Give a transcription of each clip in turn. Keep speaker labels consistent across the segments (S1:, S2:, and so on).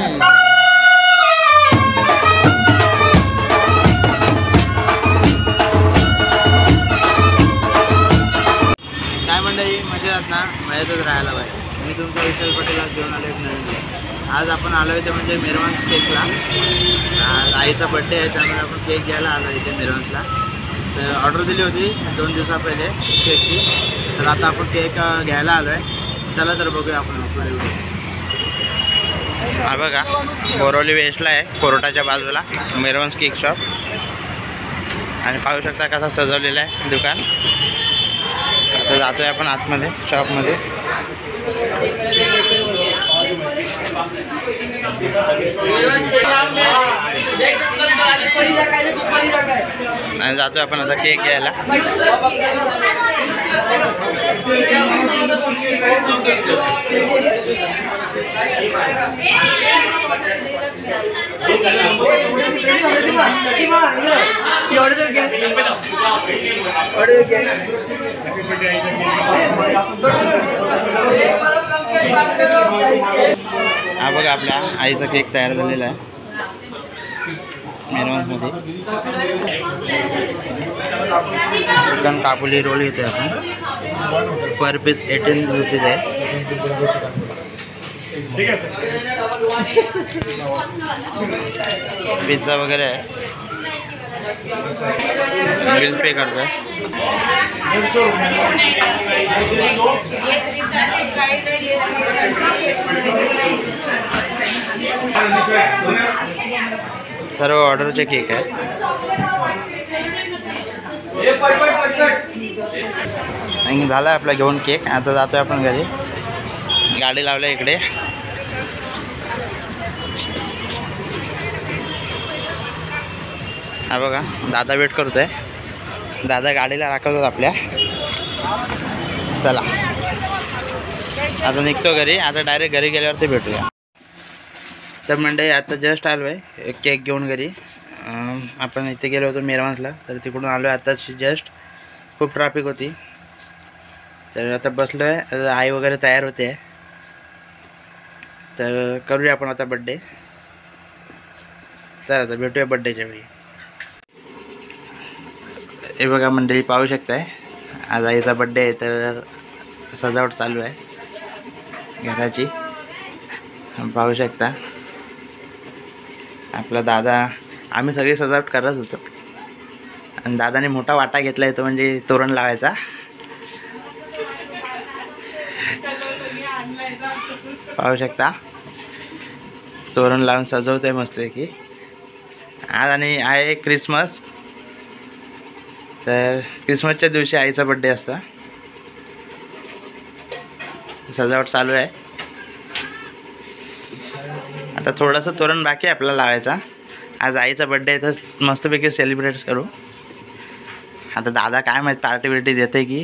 S1: काय मंडळी मजेत ना, मजेतच राहायला पाहिजे। मी तुमचा विशाल पटेल घेऊन आलो एक नवीन व्हिडिओ। आज आपण आलो इथे म्हणजे मिरवन्स केकला। आज आईचा बर्थडे आहे त्यामुळे आपण केक घ्यायला आलो इथे मिरवन्सला। तर ऑर्डर दिली होती 2 दिवसा पहिले केकची, तर आता आपण केक घ्यायला आलो आहे। चला तर बघूया आपण पुढे व्हिडिओ। हा बघा बोरवली वेस्टला आहे, कोर्टाच्या बाजूला मिरवन्स केक शॉप। आणि पाहू शकता कसा सजवलेला आहे दुकान। आता जातोय आपण आतमध्ये शॉपमध्ये। आणि जातोय आपण आता केक घ्यायला। हा बघा आपल्या आईचा केक तयार झालेला आहे मिरवन्समध्ये। चिकन काबुली रोल येते आपण, पर पीस 18 रुपीज आहे। पिझ्झा वगैरे आहे, बिल पे करतोय। सर्व ऑर्डरचे केक आहे। झाला आपला घेऊन केक, आता जातोय आपण घरी। गाडी लावल्या इकडे। हा बघा दादा वेट करतोय, दादा गाडीला राखवतात आपल्या। चला आता निघतो घरी, आता डायरेक्ट घरी गेल्यावरती भेटूया। तर मंडळी आता जस्ट आलो आहे केक घेऊन घरी। आपण इथे गेलो होतो मिरवन्सला, तर तिकडून आलो आहे आताच जस्ट। खूप ट्रॅफिक होती, तर आता बसलो आहे। आई वगैरे तयार होते, तर करूया आपण आता बड्डे। तर आता भेटूया बड्डेच्या वेळी। हे बघा मंडळी पाहू शकताय, आज आईचा बड्डे आहे, तर सजावट चालू आहे घराची। पाहू शकता आपला दादा, आम्ही सगळी सजावट करत होतो आणि दादाने मोठा वाटा घेतला आहे तो म्हणजे तोरण लावायचा। पाहू शकता तोरण लावून सजवतोय मस्तपैकी आज। आणि आहे क्रिसमस, तर क्रिसमसच्या दिवशी आईचा बड्डे असतो। सजावट चालू आहे, आता थोडंसं तोरण बाकी आहे आपल्याला लावायचा। आज आईचा बड्डे आहे तर मस्तपैकी सेलिब्रेट करू। आता दादा काय माहीत पार्टी बिर्टी देते की।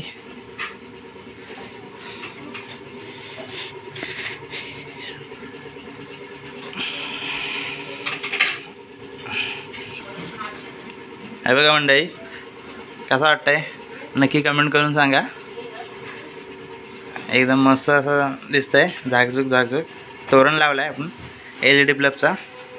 S1: हे बघा मंडळी कसं वाटतंय नक्की कमेंट करून सांगा। एकदम मस्त असं दिसतंय, झाकझुक झाकझुक। तोरण लावलं आहे आपण LED बल्बचा।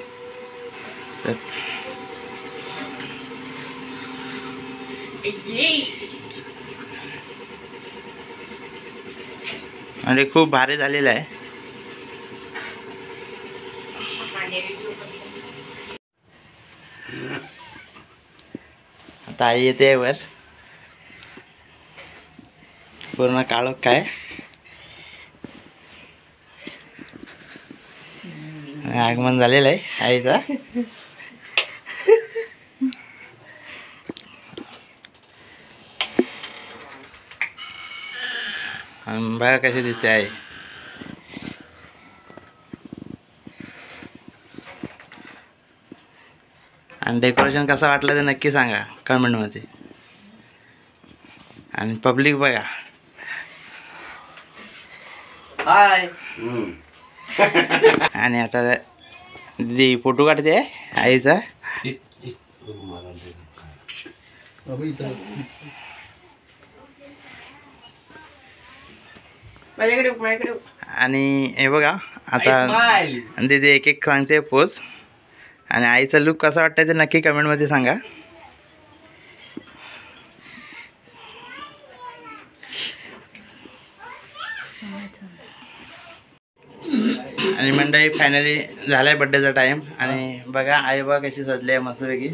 S1: आणि खूप भारी झालेलं आहे। आता आई येते वर, पूर्ण काळोख काय। आगमन झालेलं आहे आईचा। बघा कशी दिसते आई। आणि डेकोरेशन कसं वाटलं ते नक्की सांगा कमेंटमध्ये। आणि पब्लिक बघा, हाय। आणि आता दीदी फोटो काढते आईचा। आणि हे बघा आता दीदी एक एक सांगते पोच. आणि आईचा लुक कसा वाटतं ते नक्की कमेंटमध्ये सांगा. आणि मंडळी फायनली झालाय बड्डेचा टाइम. आणि बघा आई बघा कशी सजली आहे मस्तपैकी.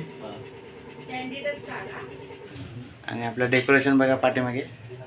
S1: आणि आपलं डेकोरेशन बघा पाठीमागे.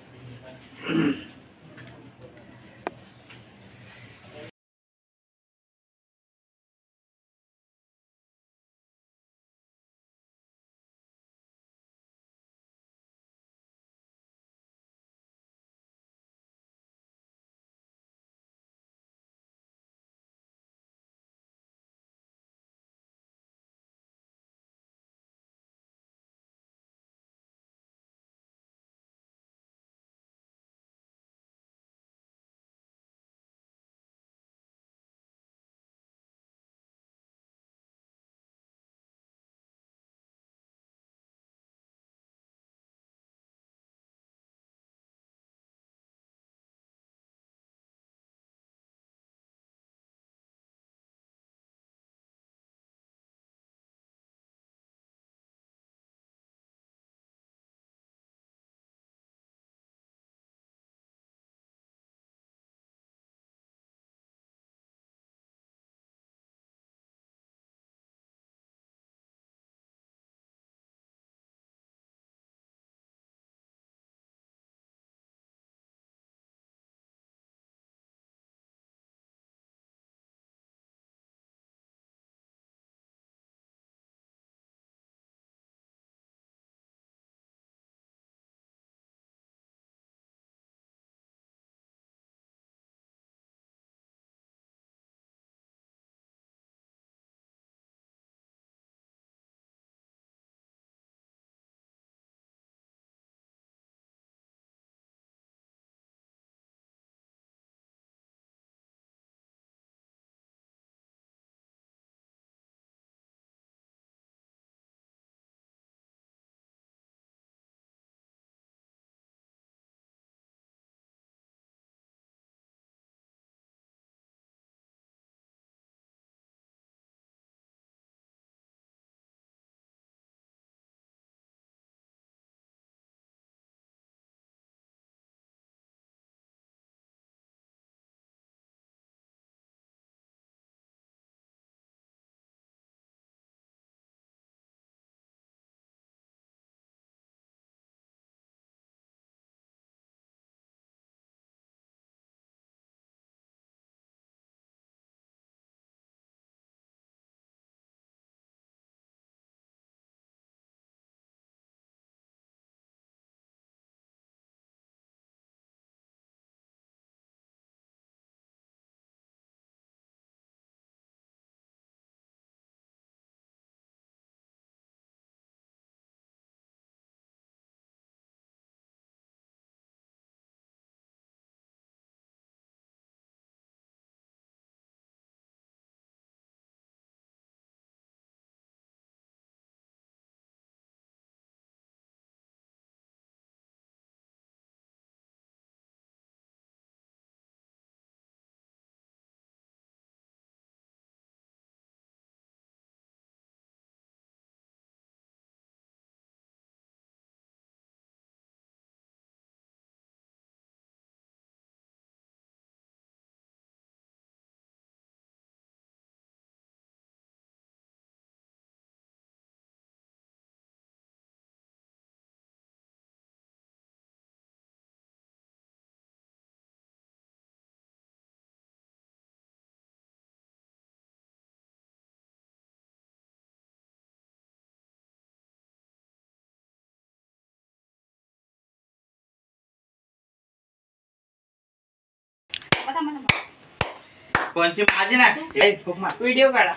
S1: कोणची माझी ना व्हिडिओ काढा.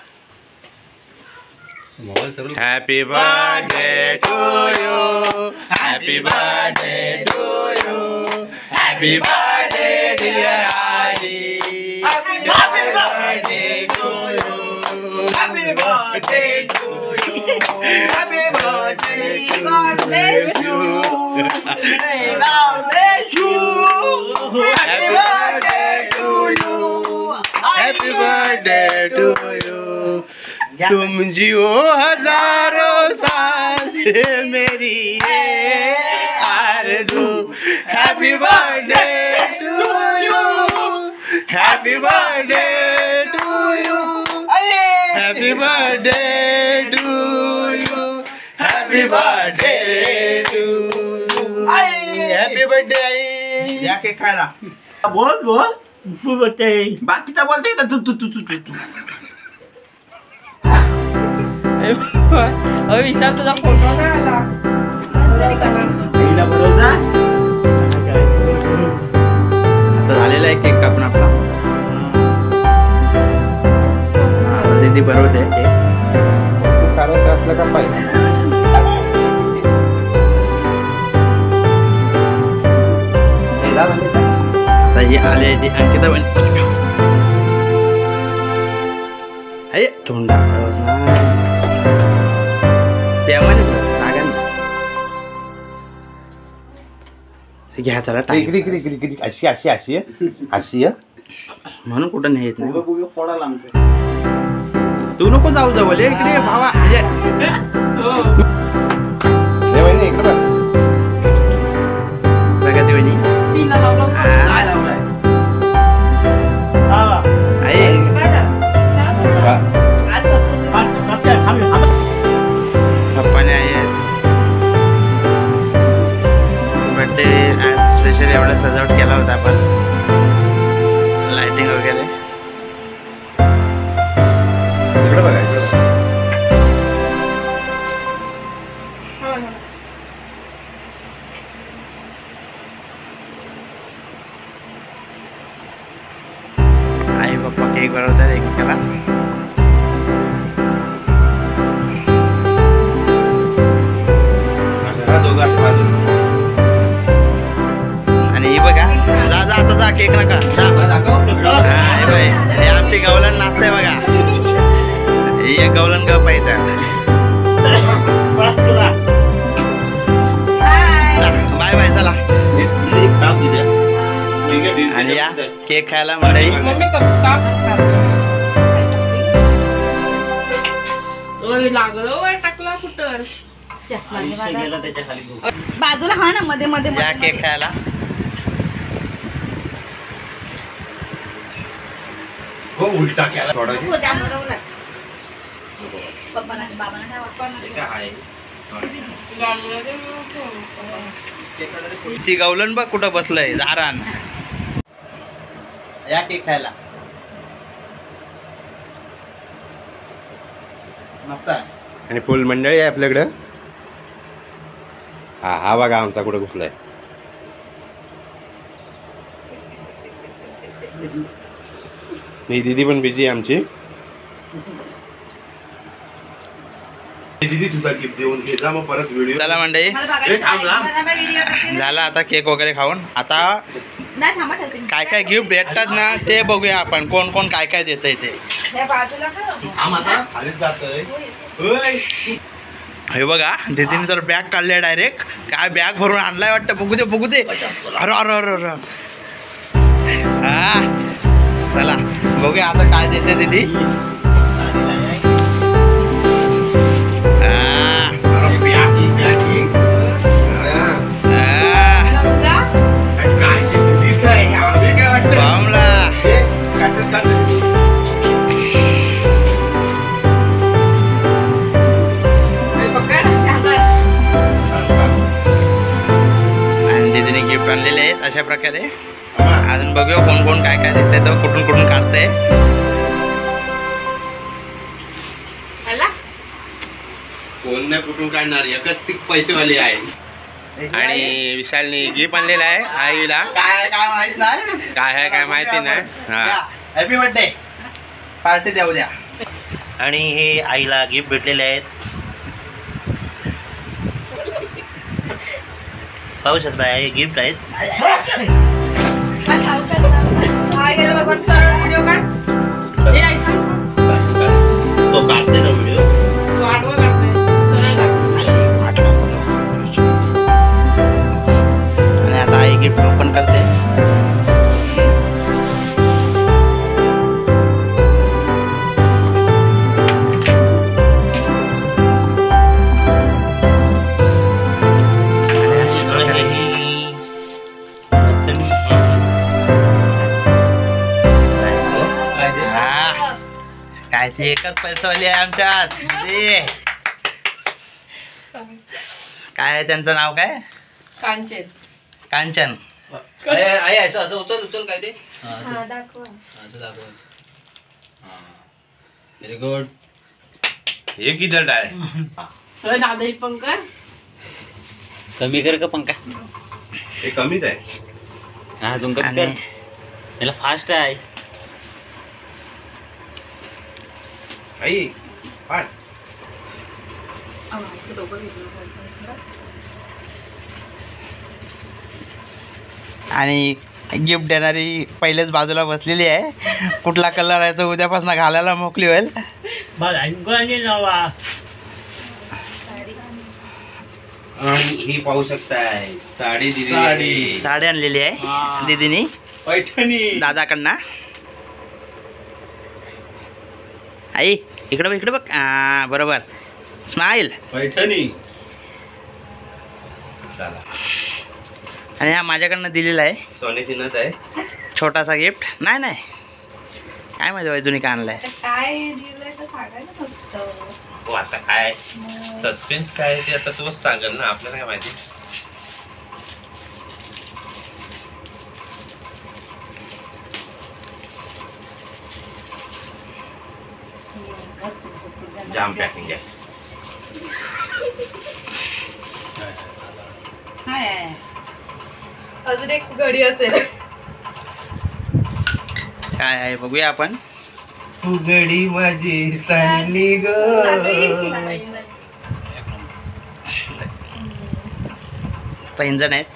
S1: Happy birthday to you, happy birthday to you, happy birthday dear आई, happy birthday to you, happy birthday to you, happy birthday, God bless you, God bless you, happy birthday to you.
S2: To you, तुम जियो हजारों साल मेरी ये आरज़ू। Happy birthday to you, happy birthday to you, happy birthday to you, happy birthday to, happy birthday आई।
S1: या cake खायला
S2: बोल बोल
S3: बोलते
S2: बाकीचा बोलते तू तू तू तू तू
S4: अरे विशाल तुझा फोटो नाही आला
S1: आता झालेला आहे केक कापून आपला. आता दीदी बनवते केक.
S2: असलं का पाहिजे
S1: आता ही आली आहे ती अंकिता बन. अरे तोंडा त्यामध्ये घ्या चला
S2: अशी अशी अशी अशी
S1: म्हणून कुठं नाही येत नाही. तू नको जाऊ जवळ इकडे भावा.
S2: इकडं
S1: प्रगती वहिनी पप्पाने आहेत. बर्थडे आज स्पेशल एवढा सजावट केला होता आपण, लाइटिंग वगैरे.
S2: इकडे बघा इकडे
S1: आई पप्पा केक बनवतात एकमेकाला. आणि ही बघा जा जा आता जा केक नका बाई. हे आमची गवलन नाचते बघा. ही एक गवलन गप आहे त्या. बाय बाय चला. आणि या केक खायला मंडळी.
S4: लागलं टाकला कुठं
S5: बाजूला हा ना मध्ये मध्ये
S1: या केक खायला.
S2: हो उलटा केला थोडा
S1: ती गवलन बघ कुठं बसलंय दारान. या केक खायला.
S2: आणि फुल मंडळी आहे आपल्याकडं. हा हा बघा आमचा कुठं घुसलाय. नाही दीदी पण बिझी आहे आमची. दीदी तुझा गिफ्ट देऊन घे जा मग परत व्हिडिओ.
S1: चला मंडळी झाला आता केक वगैरे खाऊन. आता काय काय गिफ्ट भेटतात ना ते बघूया आपण. कोण कोण काय काय देतंय ते.
S2: खालीच जातोय.
S1: हे बघा दीदीने तर बॅग काढले डायरेक्ट. काय बॅग भरून आणलाय वाटतं. बघू दे बघू दे. अरे अरे अरे अरे हा चला बघूया आता काय देते दीदी. दीदीने गिफ्ट आणलेले आहेत अशा प्रकारे. अजून बघूया कोण कोण काय काय देते तर कुठून कुठून काढते.
S2: कोण नाही कुठून काढणार एकच पैसेवाली आहे. आणि विशालने गिफ्ट आणलेला आहे आईला.
S1: काय काय माहित नाही.
S2: काय आहे काय माहिती नाही. हा
S1: हॅपी बर्थडे पार्टी द्या उद्या.
S3: आणि हे आईला गिफ्ट भेटलेले आहेत. पाहू शकता हे गिफ्ट आहेत. तो काढते ना व्हिडिओ.
S1: आणि आता आई गिफ्ट ओपन करते. कायची एकच पैसावाली आहे आमच्यात दे. काय आहे त्यांचं नाव काय?
S4: कांचन.
S1: कांचन.
S6: आहे असं असं उचल उचल काय ते असं
S5: दाखवा.
S6: दाखव. Very good.
S2: हे किती डाळ
S4: दादा ही पण कर.
S3: कमी कर का पंखा?
S2: हे कमीच आहे.
S3: हा अजून कमी कर. याला फास्ट आहे.
S2: आई पाठ.
S1: आणि गिफ्ट देणारी पहिलेच बाजूला बसलेली आहे. कुठला कलर आहे तो उद्यापासून घालायला मोकली होईल.
S2: आणि ही पाहू शकताय साडी दिली.
S1: साडी आणलेली आहे दीदीनी
S2: पैठणी
S1: दादाकडनं. आई इकडे बघ इकडे बघ. बरोबर स्माईल.
S2: पैठणी. चला
S1: आणि हा माझ्याकडनं दिलेला आहे
S2: सोन्याची नथ आहे.
S1: छोटासा गिफ्ट. नाही नाही काय माहिती बाई जुनी का आणलाय.
S5: काय दिलंय तर सांगायला फक्त.
S2: हो आता काय सस्पेन्स काय आहे ते आता तूच सांगेल ना, आपल्याला काय माहिती. जाम पॅकिंग आहे.
S5: अजून एक घडी असेल.
S1: काय आहे बघूया आपण.
S2: उघडी माझी सांडली ग.
S1: पैंजण आहेत.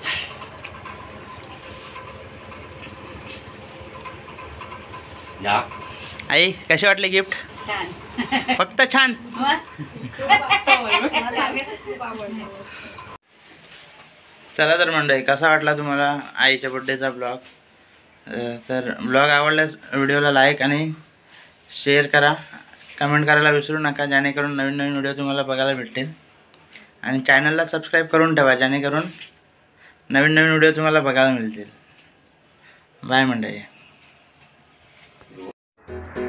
S2: या
S1: आई कसे वाटले गिफ्ट? फक्त छान. चला तर मंडळी कसा वाटला तुम्हाला आईच्या बड्डेचा ब्लॉग? तर ब्लॉग आवडल्यास व्हिडिओला लाईक आणि शेअर करा. कमेंट करायला विसरू नका जेणेकरून नवीन नवीन व्हिडिओ तुम्हाला बघायला भेटतील. आणि चॅनलला सबस्क्राईब करून ठेवा जेणेकरून नवीन नवीन व्हिडिओ तुम्हाला बघायला मिळतील. बाय मंडळी.